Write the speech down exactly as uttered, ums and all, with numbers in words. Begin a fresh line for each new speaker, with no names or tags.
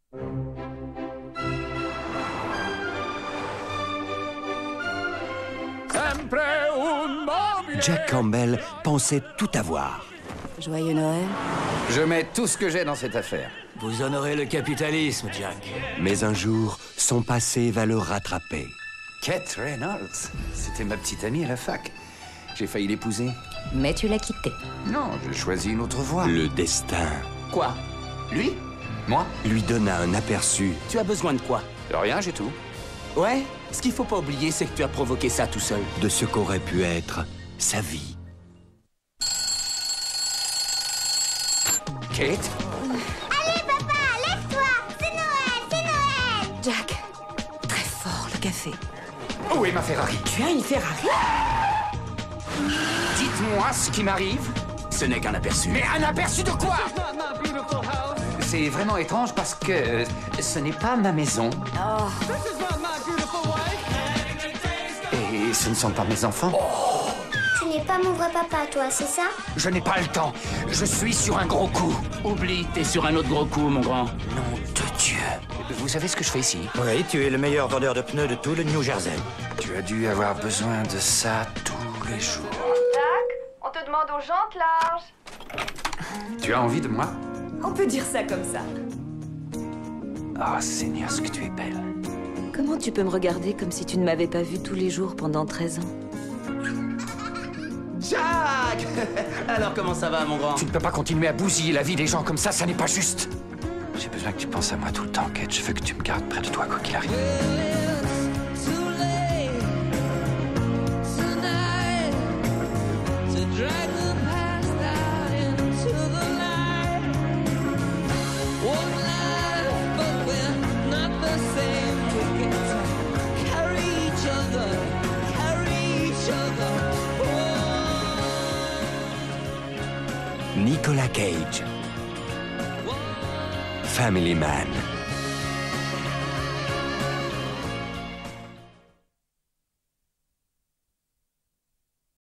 Jack Campbell pensait tout avoir.
Joyeux Noël.
Je mets tout ce que j'ai dans cette affaire.
Vous honorez le capitalisme, Jack.
Mais un jour, son passé va le rattraper.
Kate Reynolds, c'était ma petite amie à la fac. J'ai failli l'épouser.
Mais tu l'as quitté.
Non, j'ai choisi une autre voie.
Le destin
Quoi? Lui? Moi?
lui donna un aperçu
Tu as besoin de quoi?
De rien, j'ai tout.
Ouais, ce qu'il faut pas oublier, c'est que tu as provoqué ça tout seul.
de ce qu'aurait pu être sa vie.
Kate?
Allez, papa, lève-toi! C'est Noël, c'est Noël!
Jack, très fort le café.
Où est ma Ferrari?
Tu as une Ferrari?
Dites-moi ce qui m'arrive.
Ce n'est qu'un aperçu.
Mais un aperçu de quoi? C'est vraiment étrange parce que euh, ce n'est pas ma maison.
Oh,
Et ce ne sont pas mes enfants.
Tu n'es pas mon vrai papa, toi, c'est ça?
Je n'ai pas le temps. Je suis sur un gros coup.
Oublie, t'es sur un autre gros coup, mon grand.
Nom de Dieu. Vous savez ce que je fais ici?
Oui, tu es le meilleur vendeur de pneus de tout le New Jersey.
Tu as dû avoir besoin de ça tous les jours.
Jack, on te demande aux jantes larges.
Tu as envie de moi?
On peut dire ça comme ça.
Ah, Seigneur, ce que tu es belle.
comment tu peux me regarder comme si tu ne m'avais pas vu tous les jours pendant treize ans?
Jack! Alors comment ça va, mon grand?
Tu ne peux pas continuer à bousiller la vie des gens comme ça, ça n'est pas juste. J'ai besoin que tu penses à moi tout le temps, Kate. Je veux que tu me gardes près de toi, quoi qu'il arrive.
Nicolas Cage. Family Man.